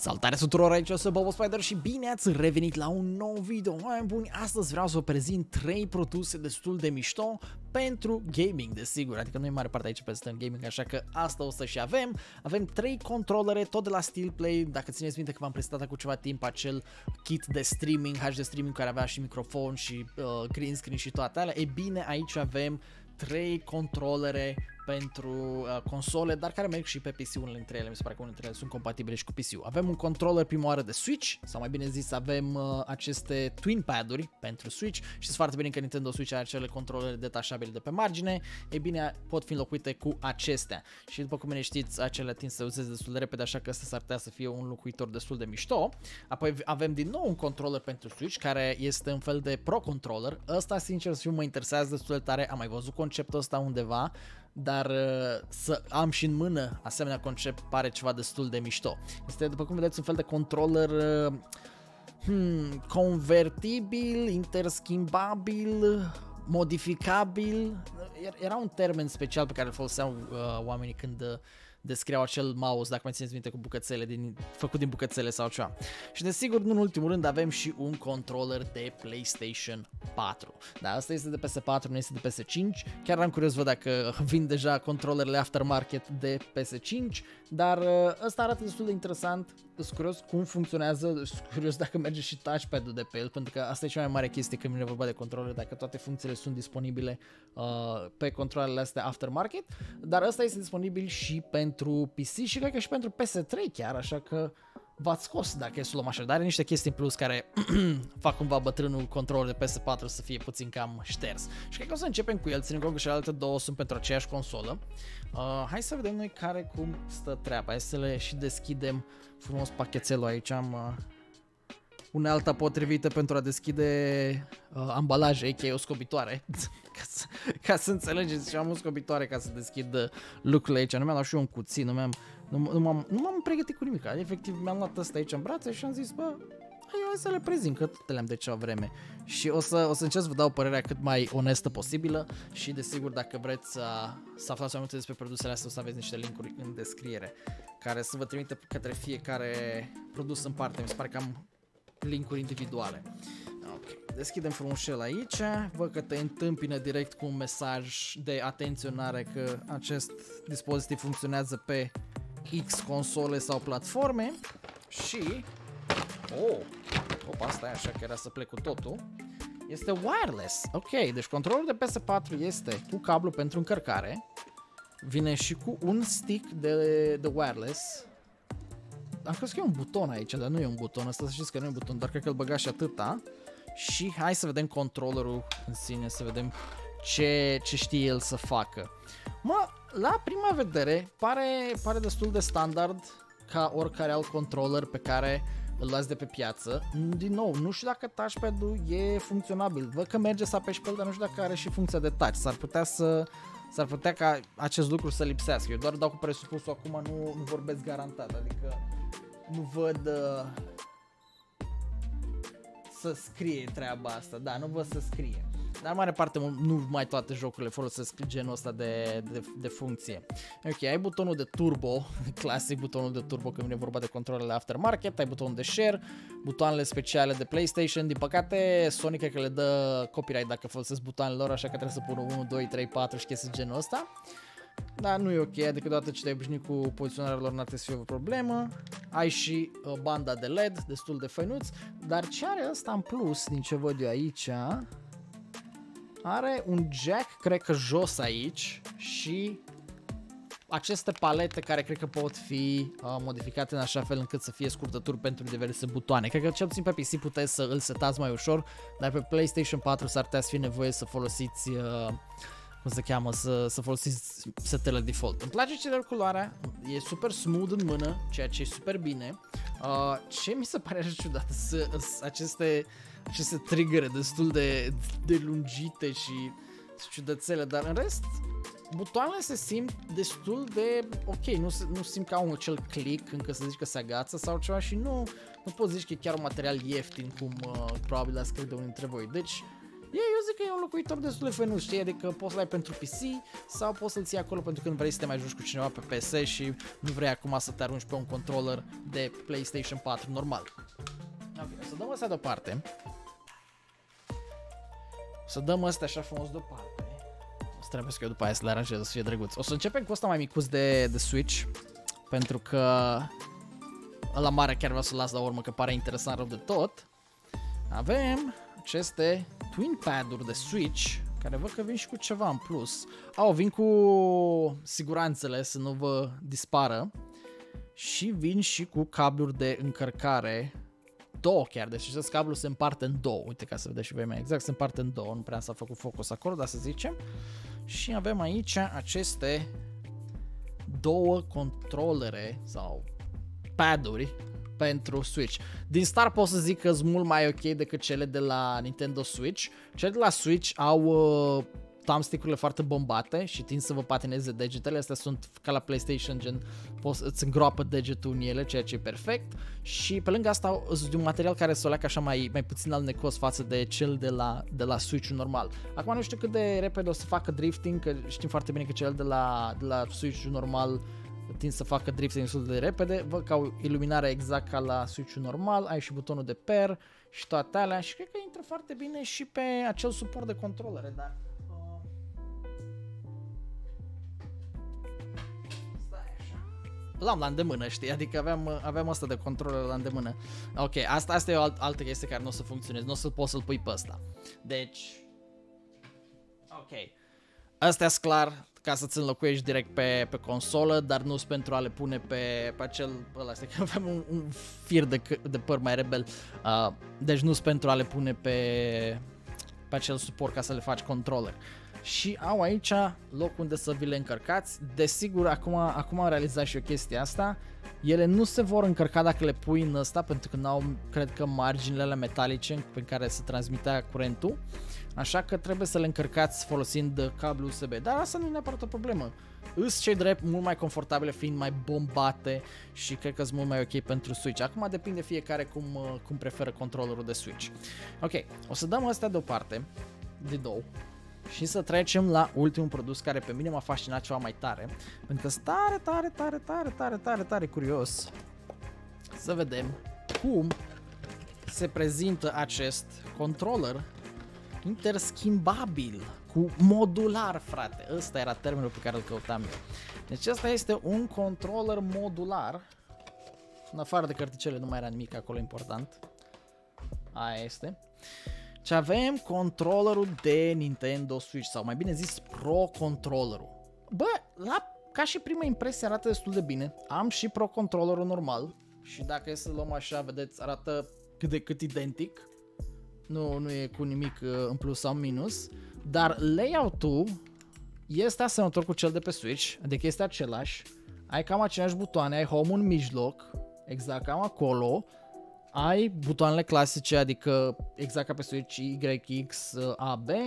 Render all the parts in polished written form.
Salutare tuturor, aici eu sunt Bobo Spider și bine ați revenit la un nou video. Oameni buni, astăzi vreau să vă prezint 3 produse destul de mișto pentru gaming, desigur, adică nu e mare parte aici pe stăm gaming, așa că asta o să și avem. Avem 3 controlere, tot de la SteelPlay, dacă țineți minte că v-am prezentat cu ceva timp acel kit de streaming, HD streaming care avea și microfon și green screen și toate alea. E bine, aici avem 3 controlere pentru console, dar care merg și pe PC, unele dintre ele, mi se pare că unele dintre ele sunt compatibile și cu PC-ul. Avem un controller prima oară de Switch, sau mai bine zis avem aceste twin pad-uri pentru Switch. Știți foarte bine că Nintendo Switch are acele controlere detașabile de pe margine, e bine, pot fi înlocuite cu acestea. Și după cum bine știți, acele tind să uzeze destul de repede, așa că ăsta s-ar putea să fie un locuitor destul de mișto. Apoi avem din nou un controller pentru Switch, care este un fel de Pro Controller. Ăsta, sincer să fiu, mă interesează destul de tare, am mai văzut conceptul ăsta undeva, dar să am și în mână asemenea concept pare ceva destul de mișto. Este, după cum vedeți, un fel de controller convertibil, interschimbabil, modificabil. Era un termen special pe care îl foloseau oamenii când descriau acel mouse, dacă mai țineți minte, cu bucățele făcut din bucățele sau ceva. Și desigur, nu în ultimul rând, avem și un controller de PlayStation 4. Da, asta este de PS4, nu este de PS5. Chiar am curios văd dacă vin deja controllerele aftermarket de PS5, dar ăsta arată destul de interesant. Sunt curios cum funcționează, sunt curios dacă merge și touchpad-ul de pe el, pentru că asta e cea mai mare chestie când vine vorba de controller, dacă toate funcțiile sunt disponibile pe controlele astea aftermarket, dar ăsta este disponibil și pentru PC și cred că și pentru PS3 chiar, așa că v-ați scos dacă e să luăm așa, dar are niște chestii în plus care fac cumva bătrânul controller de PS4 să fie puțin cam șters. Și cred că o să începem cu el, ținând cont că și alte două sunt pentru aceeași consolă. Hai să vedem noi care cum stă treaba, hai să le și deschidem frumos pachetelul aici, am unealta potrivită pentru a deschide ambalaje, a.k.a. o scobitoare, ca să înțelegeți, și am o scobitoare ca să deschid lucrurile aici, nu mi-am luat și eu un cuțit, nu m-am pregătit cu nimic, efectiv mi-am luat ăsta aici în brațe și am zis, bă, hai să le prezint, că tot le-am de ceva vreme. Și o să încerc să vă dau părerea cât mai onestă posibilă și desigur dacă vreți să aflați mai multe despre produsele astea o să aveți niște linkuri în descriere care să vă trimită către fiecare produs în parte, mi se pare că am linkuri individuale. Ok, deschidem frumușel aici, văd că te întâmpină direct cu un mesaj de atenționare că acest dispozitiv funcționează pe X console sau platforme și opa, stai așa că era să plec cu totul. Este wireless. Ok, deci controlul de PS4 este cu cablu pentru încărcare. Vine și cu un stick de wireless. Am crezut că e un buton aici, dar nu e un buton. Asta să știți că nu e un buton, dar cred că îl băga și atâta. Și hai să vedem controllerul în sine, să vedem ce știe el să facă. Mă, la prima vedere pare destul de standard ca oricare alt controller pe care îl luați de pe piață. Din nou, nu știu dacă touchpad-ul e funcționabil. Văd că merge să apeși pe el, dar nu știu dacă are și funcția de touch. S-ar putea ca acest lucru să lipsească. Eu doar dau cu presupusul acum, nu vorbesc garantat. Adică nu văd să scrie treaba asta. Da, nu văd să scrie. Dar în mare parte nu mai toate jocurile folosesc genul ăsta de funcție. Ok, ai butonul de turbo, clasic butonul de turbo când vine vorba de controlele aftermarket, ai butonul de share, butoanele speciale de PlayStation. Din păcate Sony cred că le dă copyright dacă folosesc butoanele lor, așa că trebuie să pună 1, 2, 3, 4 și chestii genul ăsta. Dar nu e ok, adică deodată ce te-ai obișnuit cu poziționarea lor n-ar trebui să fie o problemă. Ai și banda de LED, destul de făinuț, dar ce are ăsta în plus, din ce văd eu aici, are un jack, cred că jos aici, și aceste palete care cred că pot fi modificate în așa fel încât să fie scurtături pentru diverse butoane. Cred că cel puțin pe PC puteți să îl setați mai ușor, dar pe PlayStation 4 s-ar putea să fie nevoie să folosiți cum se cheamă, să folosiți setele default. Îmi place celor culoarea, e super smooth în mână, ceea ce e super bine. Ce mi se pare așa ciudat aceste triggere destul de lungite și ciudățele, dar în rest butoanele se simt destul de ok, nu simt ca acel click încă să zici că se agață sau ceva și nu poți zici că e chiar un material ieftin cum probabil ați crede unii dintre voi. Deci eu zic că e un înlocuitor destul de făinuț, știi? Adică poți să-l ai pentru PC sau poți să-l ții acolo pentru când vrei să te mai joci cu cineva pe PS și nu vrei acum să te arunci pe un controller de PlayStation 4 normal. Ok, o să dăm astea deoparte. O să dăm astea așa frumos deoparte. O să trebuie să eu după aia să le aranjez, să fie drăguț. O să începem cu ăsta mai micuț de Switch, pentru că ăla mare chiar vreau să-l las la urmă, că pare interesant rău de tot. Avem aceste Twin Pad-uri de Switch, care văd că vin și cu ceva în plus. Vin cu siguranțele să nu vă dispară. Și vin și cu cabluri de încărcare. Două chiar, deci acest cablu se împarte în două. Uite, ca să vedeți și voi mai exact, se împarte în două. Nu prea s-a făcut focus acolo, dar să zicem. Și avem aici aceste două controlere sau paduri pentru Switch. Din start pot să zic că sunt mult mai ok decât cele de la Nintendo Switch. Cele de la Switch au thumbstick-urile foarte bombate și tind să vă patineze degetele. Astea sunt ca la PlayStation, gen îți îngroapă degetul în ele, ceea ce e perfect. Și pe lângă asta sunt un material care se o leacă așa mai puțin alnecos față de cel de la Switch-ul normal. Acum nu știu cât de repede o să facă drifting, că știm foarte bine că cel de la Switch-ul normal tind să facă drifting destul de repede. Văd că au iluminarea exact ca la Switch-ul normal, ai și butonul de pair și toate alea și cred că intră foarte bine și pe acel suport de controlere, dar l-am la îndemână, știi? Adică aveam asta de controller la îndemână. Ok, asta e o altă chestie care nu o să funcționeze, nu o să poți să-l pui pe ăsta. Deci, ok, astea-s clar ca să-ți înlocuiești direct pe consolă, dar nu sunt pentru a le pune pe acel, ăla, că avem un fir de păr mai rebel, deci nu sunt pentru a le pune pe acel suport ca să le faci controller. Și au aici loc unde să vi le încărcați. Desigur, acum am realizat și o chestie asta. Ele nu se vor încărca dacă le pui în ăsta, pentru că n-au, cred că, marginile alea metalice pe care se transmitea curentul. Așa că trebuie să le încărcați folosind cablu USB. Dar asta nu e neapărat o problemă. Îs cei drept mult mai confortabile, fiind mai bombate și cred că sunt mult mai ok pentru Switch. Acum depinde fiecare cum preferă controllerul de Switch. Ok, o să dăm astea deoparte, de două. Și să trecem la ultimul produs care pe mine m-a fascinat ceva mai tare, pentru că sunt tare curios să vedem cum se prezintă acest controller interschimbabil cu modular, frate. Ăsta era termenul pe care îl căutam eu. Deci ăsta este un controller modular. În afară de carticele nu mai era nimic acolo important. Aia este. Și avem controllerul de Nintendo Switch, sau mai bine zis Pro Controllerul. Bă, ca și prima impresie arată destul de bine. Am și Pro Controllerul normal și dacă e să luăm așa, vedeți, arată cât de cât identic. Nu e cu nimic în plus sau minus, dar layout-ul este asemănător cu cel de pe Switch, adică este același. Ai cam aceleași butoane, ai home în mijloc, exact cam acolo. Ai butoanele clasice, adică exact ca pe Switch, Y, X, A, B.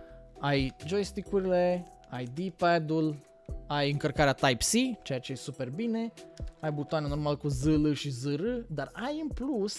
Ai joystick-urile, ai D-pad-ul, ai încărcarea Type-C, ceea ce e super bine. Ai butoane normal cu ZL și ZR, dar ai în plus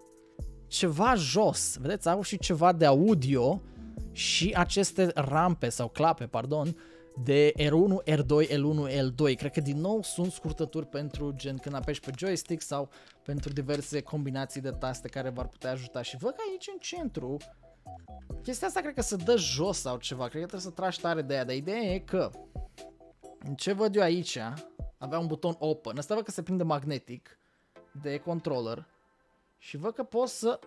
ceva jos. Vedeți, au și ceva de audio și aceste rampe sau clape, pardon, de R1, R2, L1, L2. Cred că din nou sunt scurtături pentru gen când apeși pe joystick sau pentru diverse combinații de taste care v-ar putea ajuta. Și văd că aici în centru chestia asta cred că se dă jos sau ceva. Cred că trebuie să tragi tare de ea, dar ideea e că în ce văd eu aici avea un buton open. Asta văd că se prinde magnetic de controller și văd că poți să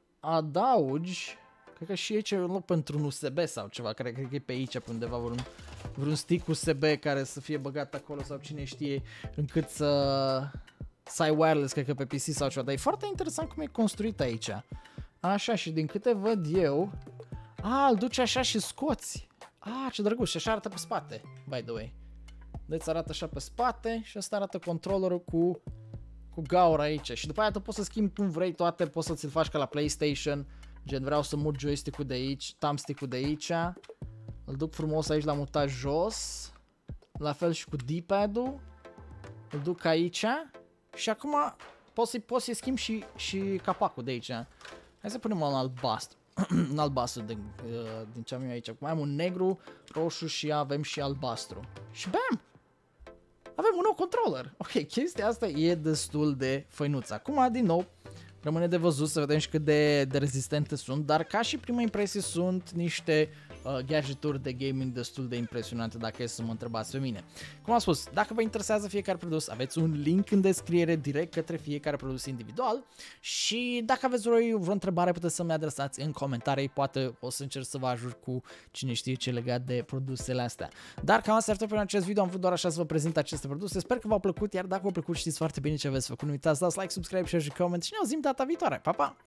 adaugi. Cred că și aici e un loc pentru un USB sau ceva, cred că e pe aici pe undeva vreun stick USB care să fie băgat acolo sau cine știe, încât să ai wireless, cred că pe PC sau ceva, dar e foarte interesant cum e construit aici. Așa, și din câte văd eu, îl duci așa și scoți. Ce drăguț, și așa arată pe spate, by the way. Deci arată așa pe spate și asta arată controllerul cu gaura aici. Și după aia tu poți să schimbi cum vrei toate, poți să ți-l faci ca la PlayStation. Gen vreau să mut joystick-ul de aici, thumbstick-ul de aici. Îl duc frumos aici la mutat jos. La fel și cu D-pad-ul. Îl duc aici. Și acum poți să-i schimb și capacul de aici. Hai să punem un albastru. un albastru din ce am eu aici. Mai am un negru, roșu și avem și albastru. Și bam! Avem un nou controller. Ok, chestia asta e destul de făinuță. Acum, din nou, rămâne de văzut să vedem și cât de rezistente sunt, dar ca și prima impresie sunt niște gadgeturi de gaming destul de impresionante dacă e să mă întrebați pe mine. Cum am spus, dacă vă interesează fiecare produs, aveți un link în descriere direct către fiecare produs individual și dacă aveți vreo întrebare puteți să-mi adresați în comentarii, poate o să încerc să vă ajut cu cine știe ce legat de produsele astea. Dar cam asta ar fi pentru acest video, am vrut doar așa să vă prezint aceste produse, sper că v-au plăcut, iar dacă v-au plăcut știți foarte bine ce aveți făcut, nu uitați, dați like, subscribe, share și comment și ne auzim data viitoare. Pa, pa!